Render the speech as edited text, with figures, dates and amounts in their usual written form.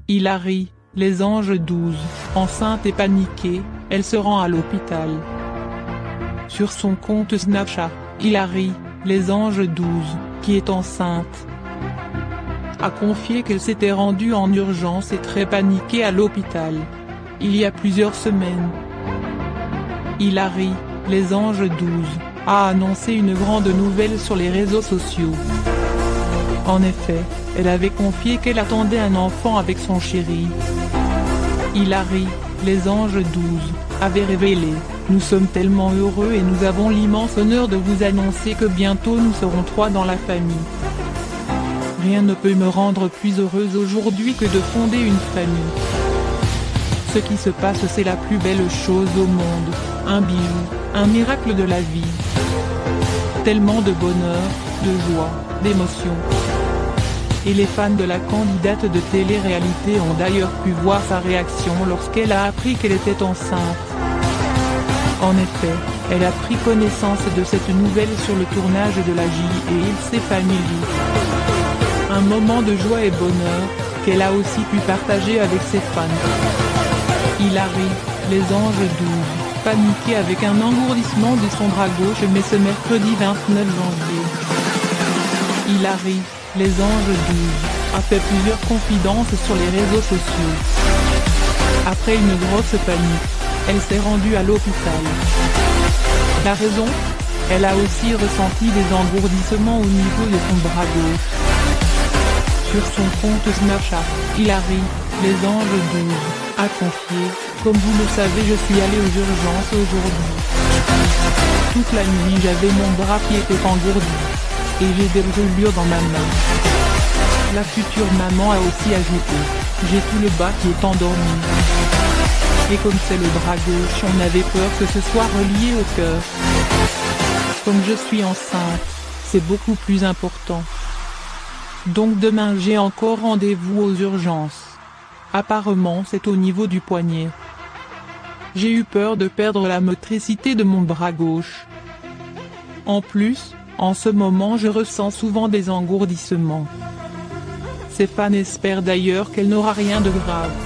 Hilary, les Anges 12, enceinte et paniquée, elle se rend à l'hôpital. Sur son compte Snapchat, Hilary, les Anges 12, qui est enceinte, a confié qu'elle s'était rendue en urgence et très paniquée à l'hôpital. Il y a plusieurs semaines. Hilary, les Anges 12, a annoncé une grande nouvelle sur les réseaux sociaux. En effet, elle avait confié qu'elle attendait un enfant avec son chéri. Hilary, les Anges 12, avait révélé: « Nous sommes tellement heureux et nous avons l'immense honneur de vous annoncer que bientôt nous serons 3 dans la famille. Rien ne peut me rendre plus heureuse aujourd'hui que de fonder une famille. Ce qui se passe, c'est la plus belle chose au monde, un bijou, un miracle de la vie. Tellement de bonheur, de joie, d'émotion. » Et les fans de la candidate de télé-réalité ont d'ailleurs pu voir sa réaction lorsqu'elle a appris qu'elle était enceinte. En effet, elle a pris connaissance de cette nouvelle sur le tournage de la JLC Family. Un moment de joie et bonheur, qu'elle a aussi pu partager avec ses fans. Hilary, les Anges 12, paniquée avec un engourdissement de son bras gauche mais ce mercredi 29 janvier. Hilary, les Anges 12, a fait plusieurs confidences sur les réseaux sociaux. Après une grosse panique, elle s'est rendue à l'hôpital. La raison? Elle a aussi ressenti des engourdissements au niveau de son bras gauche. Sur son compte Snapchat, Hilary, les Anges 12, a confié: « Comme vous le savez, je suis allée aux urgences aujourd'hui. Toute la nuit j'avais mon bras qui était engourdi. Et j'ai des brûlures dans ma main. » La future maman a aussi ajouté: « J'ai tout le bas qui est endormi. Et comme c'est le bras gauche, on avait peur que ce soit relié au cœur. Comme je suis enceinte, c'est beaucoup plus important. Donc demain j'ai encore rendez-vous aux urgences. Apparemment c'est au niveau du poignet. J'ai eu peur de perdre la motricité de mon bras gauche. En plus, en ce moment je ressens souvent des engourdissements. » Ses fans espèrent d'ailleurs qu'elle n'aura rien de grave.